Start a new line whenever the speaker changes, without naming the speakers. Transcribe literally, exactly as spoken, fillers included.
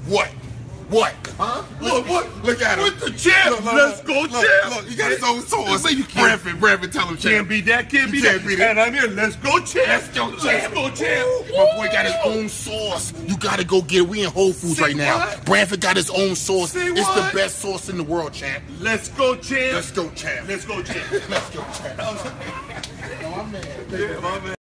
What? What?
Huh?
Look,
What?
what? Look at him.
With the champ.
Look, look,
Let's
look,
go,
look,
champ.
Look, he got his own sauce.
You can't-
Bradford, Bradford, tell him, champ.
Can't beat that. Can't
You
beat
can't
that.
beat it.
And I'm here. Let's go, champ.
Let's go, champ.
Let's go, champ.
My boy got his own sauce. You gotta go get it. We in Whole Foods
Say
right now.
what?
Bradford got his own sauce.
Say
It's
what?
the best sauce in the world, champ.
Let's go, champ.
Let's go, champ.
Let's go, champ.
Let's go, champ.
Yeah, my man.